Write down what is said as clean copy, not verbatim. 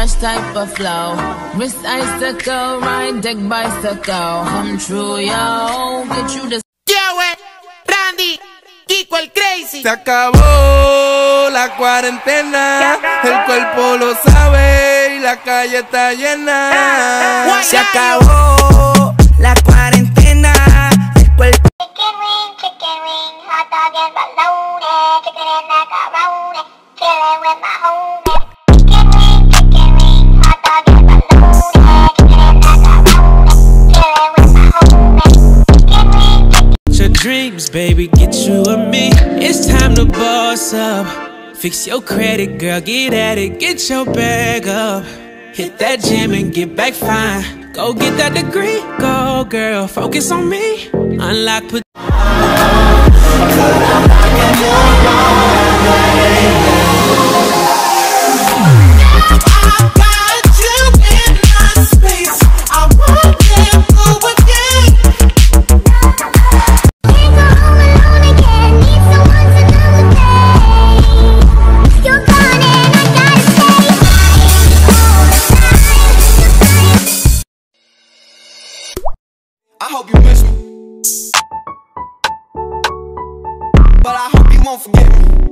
fresh type of flow. Wrist icicle, ride deck bicycle. Come true, yo. Get you the. Joey, Randy, Kiko el Crazy. Se acabó la cuarentena, el cuerpo lo sabe y la calle está llena. Se acabó la cuarentena, el cuerpo. Chicken wing, hot dog and bologna, chicken and macaroni, chillin' with my homies. Chicken wing, hot dog and bologna, chicken and macaroni, chillin' with my homies. Your dreams, baby, get you and me. It's time to boss up. Fix your credit, girl, get at it, get your bag up. Hit that gym and get back fine. Go get that degree, go girl, focus on me. Unlock, put. I hope you miss me, but I hope you won't forget me.